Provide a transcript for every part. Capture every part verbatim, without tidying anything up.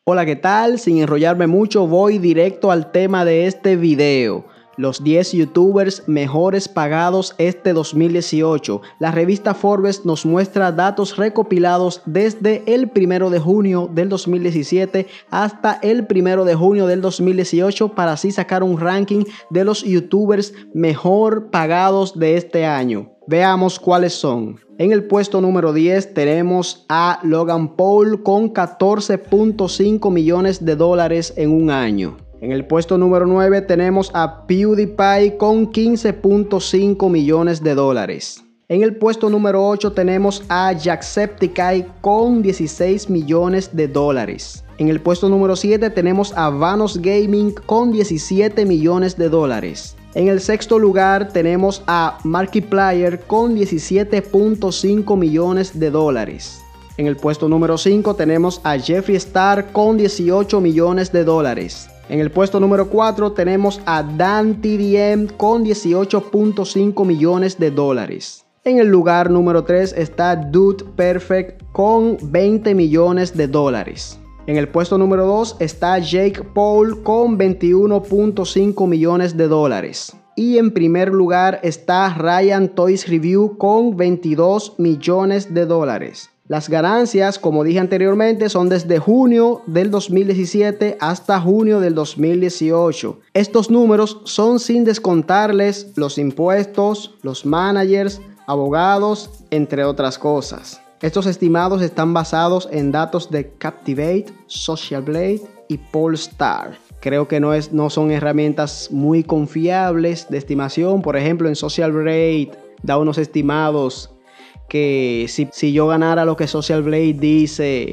Hola, ¿qué tal? Sin enrollarme mucho, voy directo al tema de este video. Los diez youtubers mejores pagados este dos mil dieciocho. La revista Forbes nos muestra datos recopilados desde el primero de junio del dos mil diecisiete hasta el primero de junio del dos mil dieciocho para así sacar un ranking de los youtubers mejor pagados de este año. Veamos cuáles son. En el puesto número diez tenemos a Logan Paul con catorce punto cinco millones de dólares en un año. En el puesto número nueve tenemos a PewDiePie con quince punto cinco millones de dólares. En el puesto número ocho tenemos a Jacksepticeye con dieciséis millones de dólares. En el puesto número siete tenemos a Vanos Gaming con diecisiete millones de dólares. En el sexto lugar tenemos a Markiplier con diecisiete punto cinco millones de dólares. En el puesto número cinco tenemos a Jeffree Star con dieciocho millones de dólares. En el puesto número cuatro tenemos a Dan T D M con dieciocho punto cinco millones de dólares. En el lugar número tres está Dude Perfect con veinte millones de dólares. En el puesto número dos está Jake Paul con veintiuno punto cinco millones de dólares. Y en primer lugar está Ryan Toys Review con veintidós millones de dólares. Las ganancias, como dije anteriormente, son desde junio del dos mil diecisiete hasta junio del dos mil dieciocho. Estos números son sin descontarles los impuestos, los managers, abogados, entre otras cosas. Estos estimados están basados en datos de Captivate, Social Blade y Pollstar. Creo que no, es, no son herramientas muy confiables de estimación. Por ejemplo, en Social Blade da unos estimados que si, si yo ganara lo que Social Blade dice.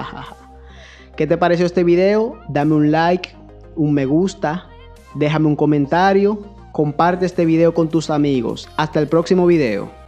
¿Qué te pareció este video? Dame un like, un me gusta, déjame un comentario, comparte este video con tus amigos. Hasta el próximo video.